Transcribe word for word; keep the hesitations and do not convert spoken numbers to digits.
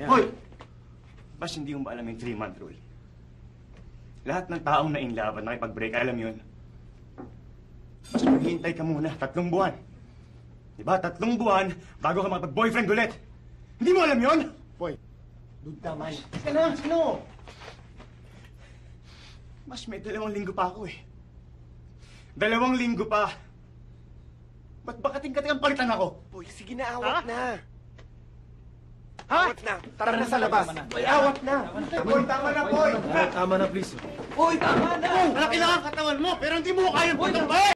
Yeah. Hoy! Bas hindi mo ba alam yung three-month rule? Lahat ng taong na-inlove at nakipag-break, alam yun. Bas maghihintay ka muna, tatlong buwan. Diba, tatlong buwan bago ka makapag-boyfriend ulit. Hindi mo alam yun? Boy, dude, tama yun. Sige na, sino? Mas may dalawang linggo pa ako eh. Dalawang linggo pa. Ba't ba kating-kating ang palitan ako? Boy, sige na, awat Ha? na. Ha? Awat na. Tara na sa labas. Boy, awat na. Boy, tama na, boy. Tama na, please. Boy, tama na. Malaki lang ang katawan mo, pero hindi mo kayang pagtampay!